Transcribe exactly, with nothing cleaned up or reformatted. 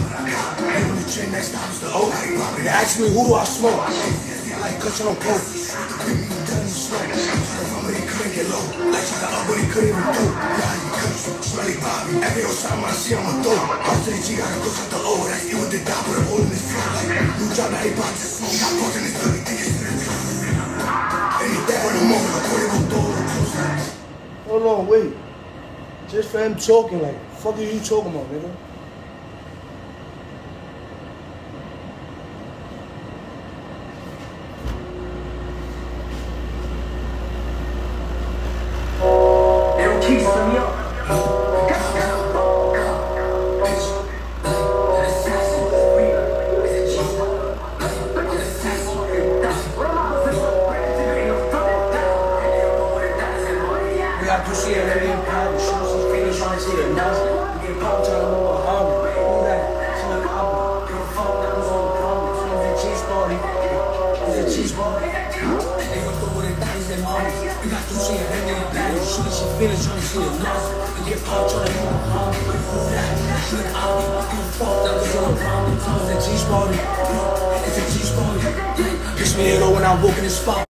Next time is the O. They ask me who do I smoke. I like cushion on coke. Done slow. Somebody couldn't get low. Like shot up, but he couldn't even do. Now he cuts, smelly Bobby. Every old time I see him, I'm a throw. I say G gotta go shut the O. That's it with the dot, but I'm holding his flow. New job, now he box his smoke. Got caught in his dirty thing, it's dirty. And he dead for the moment. I put him on door. Hold on, wait. Just for him talking, like, fuck are you talking about, nigga? You see her in power, she was feeling trying to see the nuts. You get power trying to move her hungry. All that, she look up. Give a fuck, that was all the problems. It's a cheese party. It's a cheese party. They go through with the daddies and mommies. You got to see her in the daddy. She was feeling trying to see the nuts. You get power trying to move her hungry. All that, she look up. Give a fuck, that was all the problems. It's a cheese party. It's a cheese party. Kiss me hello when I walk in the spot.